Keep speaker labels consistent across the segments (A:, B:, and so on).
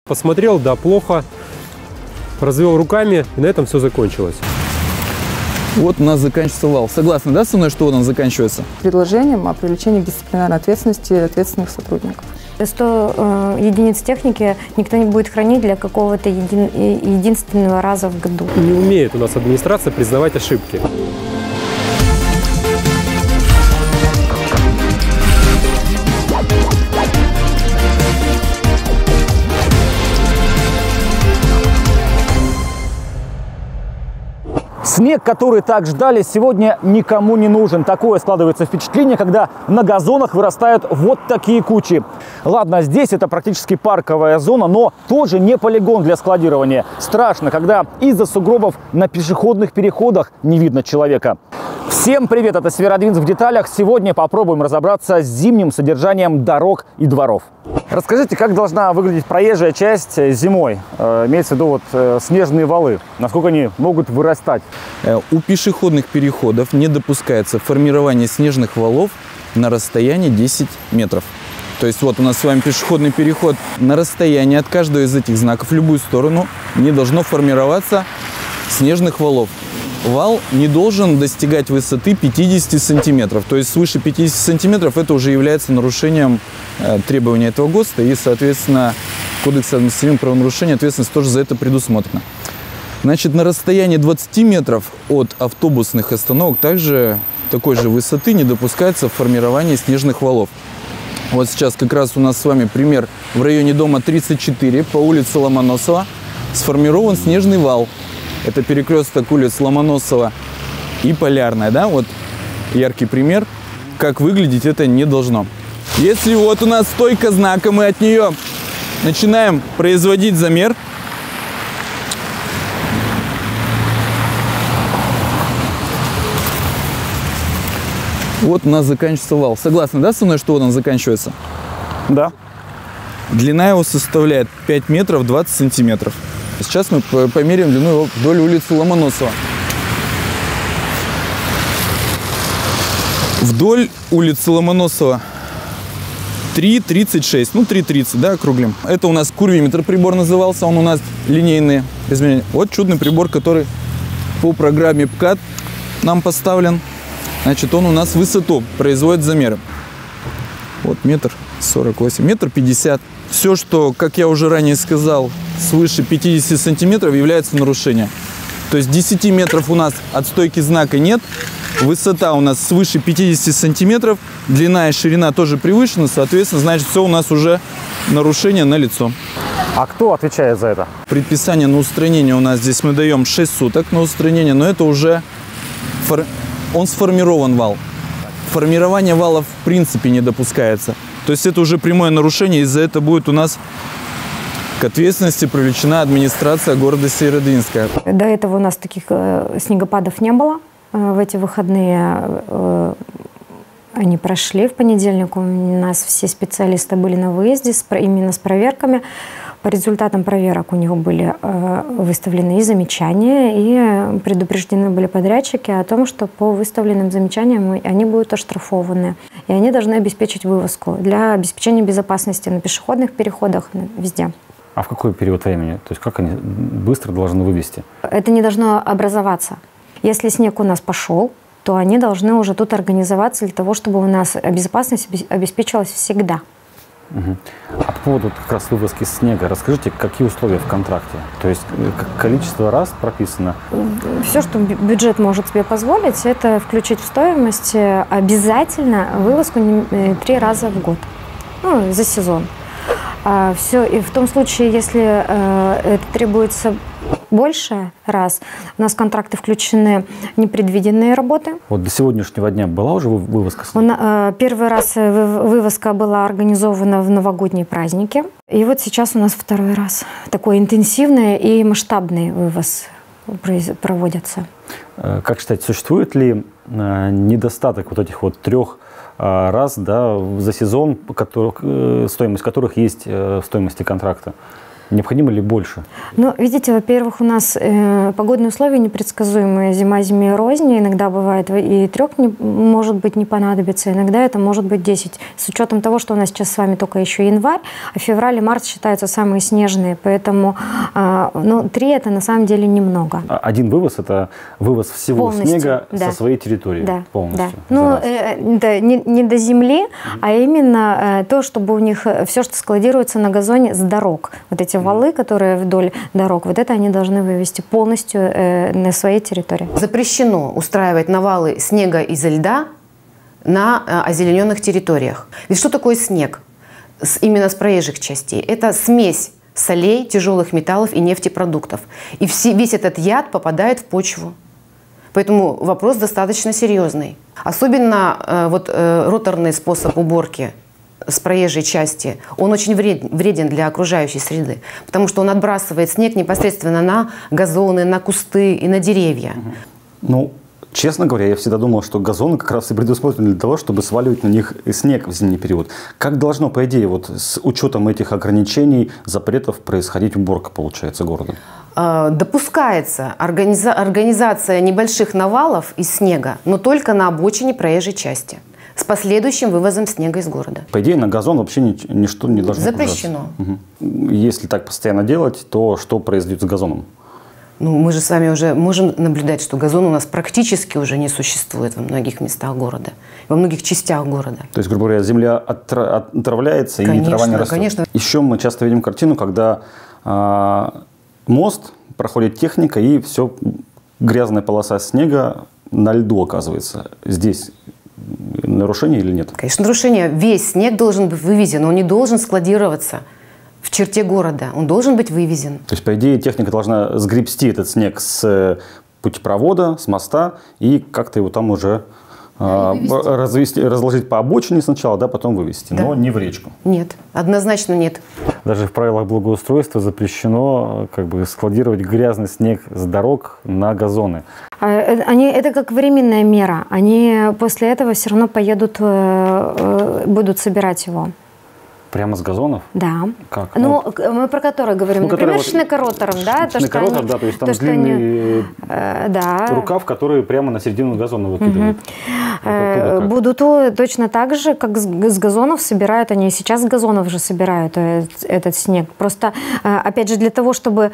A: Посмотрел, да, плохо, развел руками, и на этом все закончилось.
B: Вот у нас заканчивается вал. Согласны, да, со мной, что у нас заканчивается?
C: Предложением о привлечении к дисциплинарной ответственности ответственных сотрудников.
D: 100 единиц техники никто не будет хранить для какого-то единственного раза в году.
A: Не умеет у нас администрация признавать ошибки.
E: Снег, который так ждали, сегодня никому не нужен. Такое складывается впечатление, когда на газонах вырастают вот такие кучи. Ладно, здесь это практически парковая зона, но тоже не полигон для складирования. Страшно, когда из-за сугробов на пешеходных переходах не видно человека. Всем привет, это Северодвинск в деталях. Сегодня попробуем разобраться с зимним содержанием дорог и дворов. Расскажите, как должна выглядеть проезжая часть зимой? Имеется в виду вот снежные валы. Насколько они могут вырастать?
B: У пешеходных переходов не допускается формирование снежных валов на расстоянии 10 метров. То есть вот у нас с вами пешеходный переход. На расстоянии от каждого из этих знаков в любую сторону не должно формироваться снежных валов. Вал не должен достигать высоты 50 сантиметров. То есть свыше 50 сантиметров это уже является нарушением требований этого ГОСТа. И, соответственно, Кодекс административных правонарушений ответственность тоже за это предусмотрена. Значит, на расстоянии 20 метров от автобусных остановок также такой же высоты не допускается формирование снежных валов. Вот сейчас как раз у нас с вами пример в районе дома 34 по улице Ломоносова сформирован снежный вал. Это перекресток улиц Ломоносова и Полярная, да, вот яркий пример, как выглядеть это не должно. Если вот у нас стойка знака, мы от нее начинаем производить замер. Вот у нас заканчивается вал. Согласны, да, со мной, что вот он заканчивается?
E: Да.
B: Длина его составляет 5 метров 20 сантиметров. Сейчас мы померяем длину его вдоль улицы Ломоносова. Вдоль улицы Ломоносова 3,36, ну 3,30, да, округлим. Это у нас курвиметр прибор назывался, он у нас линейный измерения. Вот чудный прибор, который по программе ПКАТ нам поставлен. Значит, он у нас высоту производит замеры. Вот метр 48, метр 50. Все, что, как я уже ранее сказал, свыше 50 сантиметров является нарушением. То есть 10 метров у нас от стойки знака нет. Высота у нас свыше 50 сантиметров. Длина и ширина тоже превышены. Соответственно, значит, все у нас уже нарушение налицо.
E: А кто отвечает за это?
B: Предписание на устранение у нас здесь мы даем 6 суток на устранение. Но это уже он сформирован вал. Формирование вала в принципе не допускается. То есть это уже прямое нарушение, и за это будет у нас к ответственности привлечена администрация города Северодвинска.
D: До этого у нас таких снегопадов не было. В эти выходные они прошли. В понедельник у нас все специалисты были на выезде именно с проверками. По результатам проверок у них были выставлены и замечания, и предупреждены были подрядчики о том, что по выставленным замечаниям они будут оштрафованы. И они должны обеспечить вывозку для обеспечения безопасности на пешеходных переходах, везде.
F: А в какой период времени? То есть как они быстро должны вывести?
D: Это не должно образоваться. Если снег у нас пошел, то они должны уже тут организоваться для того, чтобы у нас безопасность обеспечивалась всегда.
F: Угу. А по поводу как раз вывозки снега, расскажите, какие условия в контракте? То есть количество раз прописано?
D: Все, что бюджет может себе позволить, это включить в стоимость обязательно вывозку 3 раза в год, ну, за сезон. Все, и в том случае, если это требуется больше раз, у нас в контракты включены непредвиденные работы.
F: Вот до сегодняшнего дня была уже вывозка снега?
D: Первый раз вывозка была организована в новогодние праздники. И вот сейчас у нас второй раз. Такой интенсивный и масштабный вывоз проводится.
F: Как считаете, существует ли недостаток вот этих вот 3 раз, да, за сезон, стоимость которых есть в стоимости контракта? Необходимо ли больше?
D: Ну, видите, во-первых, у нас погодные условия непредсказуемые. Зима зиме рознь. Иногда бывает и 3 может быть не понадобится, иногда это может быть 10. С учетом того, что у нас сейчас с вами только еще январь, а февраль и март считаются самые снежные. Поэтому 3 это на самом деле немного.
F: Один вывоз – это вывоз всего
D: полностью,
F: снега
D: да.
F: со своей территории.
D: Да,
F: полностью.
D: да. Ну, да, не до земли, а именно то, чтобы у них все, что складируется на газоне с дорог. Вот эти валы, которые вдоль дорог, вот это они должны вывести полностью на своей территории.
G: Запрещено устраивать навалы снега из льда на озелененных территориях. Ведь что такое снег? Именно с проезжих частей. Это смесь солей, тяжелых металлов и нефтепродуктов. И весь этот яд попадает в почву. Поэтому вопрос достаточно серьезный. Особенно роторный способ уборки с проезжей части, он очень вреден для окружающей среды, потому что он отбрасывает снег непосредственно на газоны, на кусты и на деревья.
F: Ну, честно говоря, я всегда думал, что газоны как раз и предусмотрены для того, чтобы сваливать на них снег в зимний период. Как должно, по идее, вот с учетом этих ограничений, запретов происходить уборка, получается, города?
G: Допускается организация небольших навалов из снега, но только на обочине проезжей части, с последующим вывозом снега из города.
F: По идее, на газон вообще ничто не должно
G: запрещено.
F: Угу. Если так постоянно делать, то что произойдет с газоном?
G: Ну, мы же с вами уже можем наблюдать, что газон у нас практически уже не существует во многих местах города, во многих частях города.
F: То есть, грубо говоря, земля отравляется,
G: конечно,
F: и трава не растет.
G: Конечно.
F: Еще мы часто видим картину, когда мост, проходит техника, и все, грязная полоса снега на льду оказывается. Здесь нарушение или нет?
G: Конечно, нарушение. Весь снег должен быть вывезен, он не должен складироваться в черте города, он должен быть вывезен.
F: То есть, по идее, техника должна сгребсти этот снег с путепровода, с моста, и как-то его там уже разложить по обочине сначала, да, потом вывезти, да. Но не в речку.
G: Нет, однозначно нет.
F: Даже в правилах благоустройства запрещено складировать грязный снег с дорог на газоны.
D: Это как временная мера. Они после этого все равно поедут, будут собирать его.
F: Прямо с газонов?
D: Да.
F: Как?
D: Ну, мы про который говорим.
F: Ну,
D: Например,
F: вот
D: шнекоротором, да?
F: Шнекоротор, да, то есть там длинный рукав, который прямо на середину газона выкидывает.
D: Будут точно так же, как с газонов собирают, они сейчас с газонов же собирают этот снег. Просто, опять же, для того, чтобы,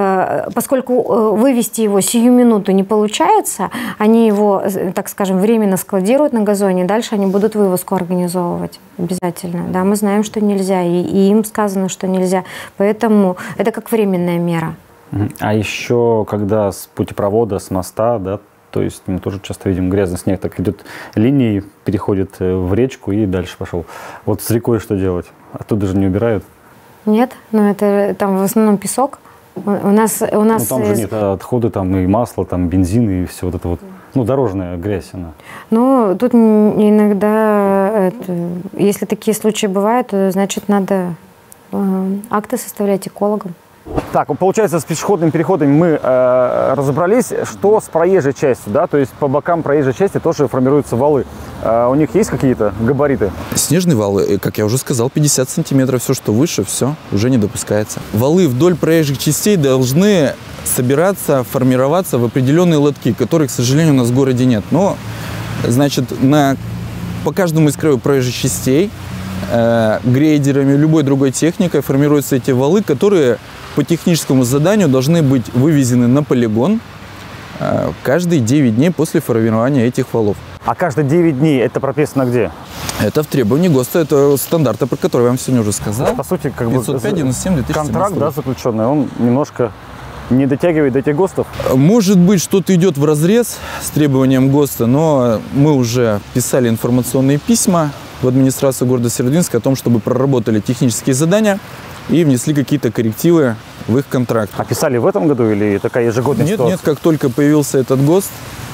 D: поскольку вывести его сию минуту не получается, они его, так скажем, временно складируют на газоне, дальше они будут вывозку организовывать обязательно. Да, мы знаем, что нельзя, и им сказано, что нельзя. Поэтому это как временная мера.
F: А еще, когда с путепровода, с моста, да, то есть мы тоже часто видим грязный снег, так идет линией, переходит в речку и дальше пошел. Вот с рекой что делать? Оттуда же не убирают?
D: Нет, но это там в основном песок. У нас
F: ну, там же нет отходы, там и масло, там бензин и все вот это вот. Ну, дорожная грязь она.
D: Ну, тут иногда, если такие случаи бывают, то, значит, надо акты составлять экологам.
E: Так, получается, с пешеходными переходами мы разобрались, что с проезжей частью, да, то есть по бокам проезжей части тоже формируются валы. У них есть какие-то габариты?
B: Снежные валы, как я уже сказал, 50 сантиметров, все, что выше, все, уже не допускается. Валы вдоль проезжих частей должны собираться, формироваться в определенные лотки, которых, к сожалению, у нас в городе нет. Но, значит, по каждому из краев проезжих частей грейдерами, любой другой техникой формируются эти валы, которые по техническому заданию должны быть вывезены на полигон каждые 9 дней после формирования этих валов.
E: А каждые 9 дней это прописано где?
B: Это в требовании ГОСТа, это стандарты, про которые я вам сегодня уже сказал.
E: По сути, как бы
B: 505/97/2017
E: контракт, да, заключенный, он немножко не дотягивает до этих ГОСТов?
B: Может быть, что-то идет вразрез с требованием ГОСТа, но мы уже писали информационные письма в администрацию города Северодвинска о том, чтобы проработали технические задания и внесли какие-то коррективы в их контракт.
E: А писали в этом году или такая ежегодная ситуация?
B: Нет, как только появился этот ГОСТ,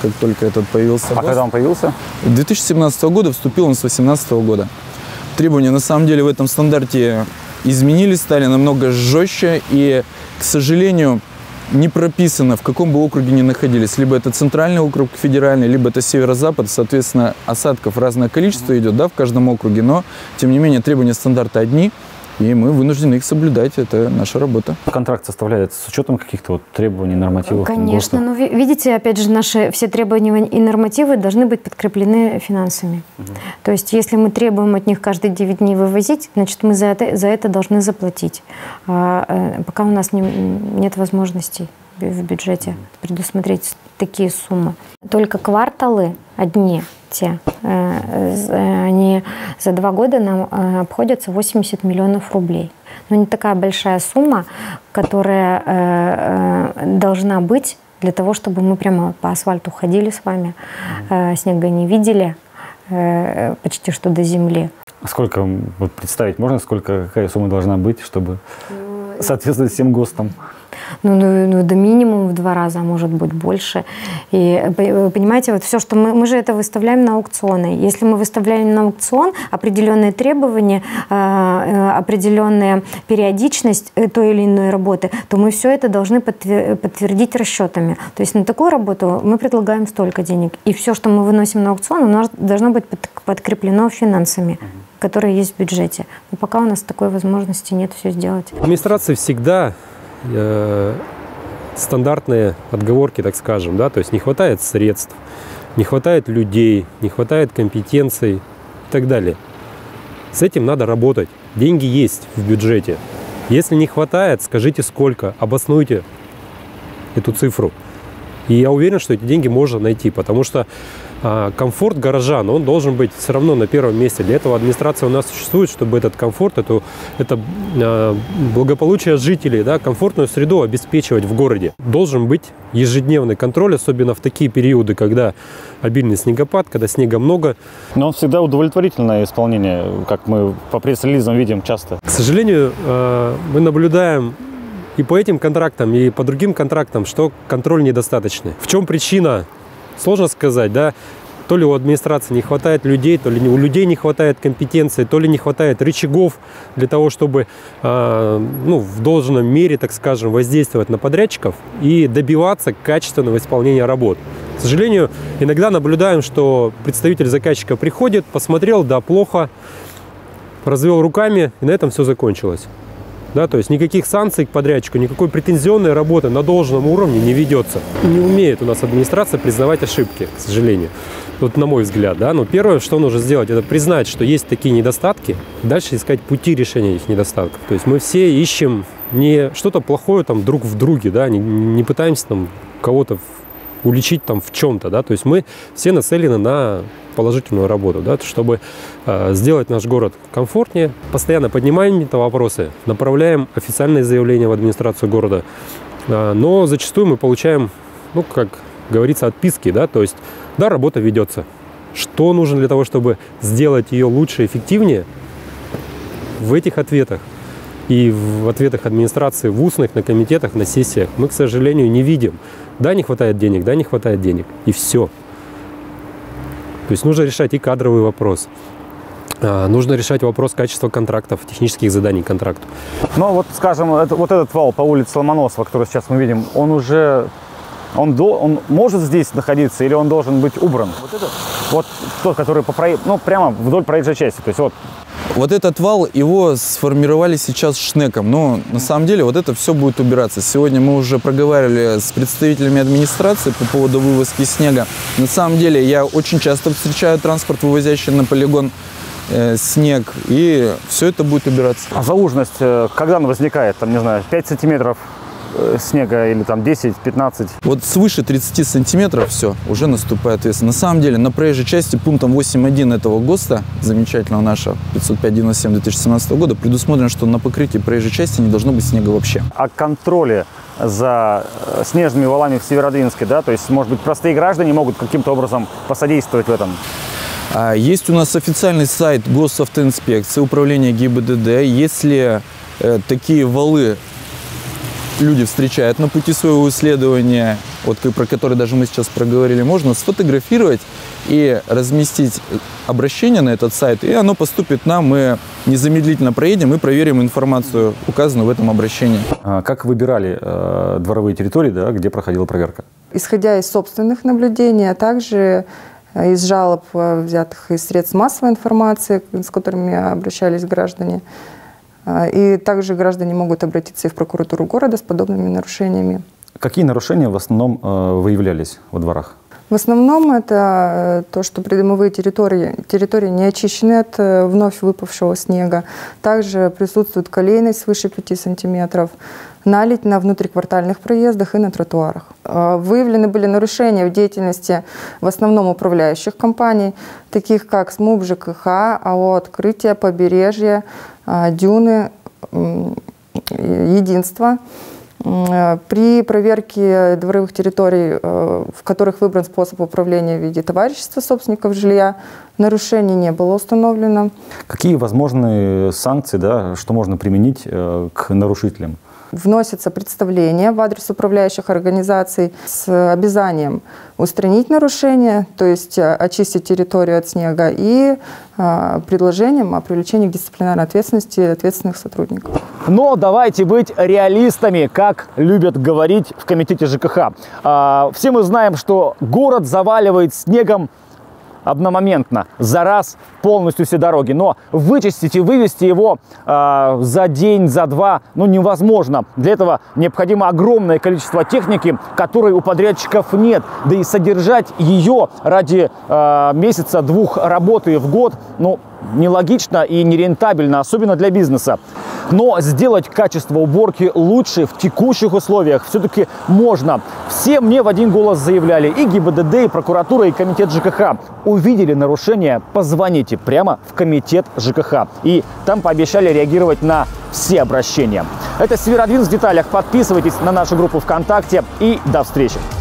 E: когда он появился?
B: 2017 года, вступил он с 2018 года. Требования на самом деле в этом стандарте изменились, стали намного жестче, и, к сожалению, не прописано, в каком бы округе ни находились. Либо это центральный округ, федеральный, либо это северо-запад. Соответственно, осадков разное количество идет, да, в каждом округе, но, тем не менее, требования стандарта одни. и мы вынуждены их соблюдать. Это наша работа.
F: Контракт составляется с учетом каких-то вот требований, нормативов?
D: Конечно. Но видите, опять же, наши все требования и нормативы должны быть подкреплены финансами. То есть, если мы требуем от них каждые 9 дней вывозить, значит, мы за это должны заплатить. Пока у нас нет возможностей в бюджете предусмотреть такие суммы. Только кварталы одни те, они за 2 года нам обходятся 80 миллионов рублей. Но не такая большая сумма, которая должна быть для того, чтобы мы прямо по асфальту ходили с вами, снега не видели почти что до земли.
F: Сколько, вот представить можно, какая сумма должна быть, чтобы соответствовать всем ГОСТам?
D: Ну, до минимум в 2 раза, а может быть больше. И понимаете, вот все, что мы же это выставляем на аукционы. Если мы выставляем на аукцион определенные требования, определенная периодичность той или иной работы, то мы все это должны подтвердить расчетами. То есть на такую работу мы предлагаем столько денег. И все, что мы выносим на аукцион, у нас должно быть подкреплено финансами, которые есть в бюджете. Но пока у нас такой возможности нет все сделать.
A: Администрация всегда стандартные отговорки, так скажем, да, то есть не хватает средств, не хватает людей, не хватает компетенций и так далее. С этим надо работать. Деньги есть в бюджете. Если не хватает, скажите сколько, обоснуйте эту цифру. И я уверен, что эти деньги можно найти, потому что комфорт горожан, он должен быть все равно на первом месте. Для этого администрация у нас существует, чтобы этот комфорт, это благополучие жителей, да, комфортную среду обеспечивать в городе. Должен быть ежедневный контроль, особенно в такие периоды, когда обильный снегопад, когда снега много.
E: Но он всегда удовлетворительное исполнение, как мы по пресс-релизам видим часто.
A: К сожалению, мы наблюдаем и по этим контрактам, и по другим контрактам, что контроль недостаточный. В чем причина? Сложно сказать, да, то ли у администрации не хватает людей, то ли у людей не хватает компетенции, то ли не хватает рычагов для того, чтобы в должном мере, так скажем, воздействовать на подрядчиков и добиваться качественного исполнения работ. К сожалению, иногда наблюдаем, что представитель заказчика приходит, посмотрел, да, плохо, развел руками, и на этом все закончилось. Да, то есть никаких санкций к подрядчику, никакой претензионной работы на должном уровне не ведется. Не умеет у нас администрация признавать ошибки, к сожалению. Вот на мой взгляд, да. Но первое, что нужно сделать, это признать, что есть такие недостатки, дальше искать пути решения этих недостатков. То есть мы все ищем не что-то плохое там друг в друге, да, не пытаемся там кого-то уличить там в чем-то, да. То есть мы все нацелены на положительную работу, да, чтобы сделать наш город комфортнее. Постоянно поднимаем это вопросы, направляем официальные заявления в администрацию города, но зачастую мы получаем, как говорится, отписки, да, то есть, да, работа ведется. Что нужно для того, чтобы сделать ее лучше, эффективнее? В этих ответах и в ответах администрации, в устных, на комитетах, на сессиях мы, к сожалению, не видим. Да, не хватает денег, да, не хватает денег, и все. То есть нужно решать и кадровый вопрос, нужно решать вопрос качества контрактов, технических заданий к контракту.
E: Но вот, скажем, вот этот вал по улице Ломоносова, который сейчас мы видим, он может здесь находиться или он должен быть убран? Вот тот, который прямо вдоль проезжей части. То есть
B: Вот этот вал, его сформировали сейчас шнеком, но на самом деле вот это все будет убираться. Сегодня мы уже проговаривали с представителями администрации по поводу вывозки снега. На самом деле я очень часто встречаю транспорт, вывозящий на полигон снег, и все это будет убираться.
E: А зауженность, когда она возникает? Там, не знаю, 5 сантиметров снега или там 10-15?
B: Вот свыше 30 сантиметров все, уже наступает ответственность. На самом деле на проезжей части пунктом 8.1 этого ГОСТа, замечательного нашего 505/97/2017 года, предусмотрено, что на покрытии проезжей части не должно быть снега вообще.
E: О контроле за снежными валами в Северодвинске, да, то есть, может быть, простые граждане могут каким-то образом посодействовать в этом?
B: Есть у нас официальный сайт Госавтоинспекции, управления ГИБДД. Если такие валы люди встречают на пути своего исследования, про который даже мы сейчас проговорили, можно сфотографировать и разместить обращение на этот сайт, и оно поступит нам, мы незамедлительно проедем и проверим информацию, указанную в этом обращении.
F: Как выбирали дворовые территории, да, где проходила проверка?
C: Исходя из собственных наблюдений, а также из жалоб, взятых из средств массовой информации, с которыми обращались граждане, И также граждане могут обратиться и в прокуратуру города с подобными нарушениями.
F: Какие нарушения в основном выявлялись во дворах?
C: В основном это то, что придомовые территории не очищены от вновь выпавшего снега. Также присутствует колейность свыше 5 сантиметров, наледь на внутриквартальных проездах и на тротуарах. Выявлены были нарушения в деятельности в основном управляющих компаний, таких как СМУП, ЖКХ, АО «Открытие», «Побережье», «Дюны», «Единство». При проверке дворовых территорий, в которых выбран способ управления в виде товарищества собственников жилья, нарушений не было установлено.
F: Какие возможны санкции, да, что можно применить к нарушителям?
C: Вносится представление в адрес управляющих организаций с обязанием устранить нарушение, то есть очистить территорию от снега, и предложением о привлечении к дисциплинарной ответственности ответственных сотрудников.
E: Но давайте быть реалистами, как любят говорить в комитете ЖКХ. Все мы знаем, что город заваливает снегом одномоментно, за раз полностью все дороги. Но вычистить и вывести его за день, за два, невозможно. Для этого необходимо огромное количество техники, которой у подрядчиков нет. Да и содержать ее ради месяца-двух работы в год, нелогично и нерентабельно, особенно для бизнеса. Но сделать качество уборки лучше в текущих условиях все-таки можно. Все мне в один голос заявляли: и ГИБДД, и прокуратура, и комитет ЖКХ. Увидели нарушение, позвоните прямо в комитет ЖКХ. И там пообещали реагировать на все обращения. Это Северодвинск в деталях. Подписывайтесь на нашу группу ВКонтакте и до встречи.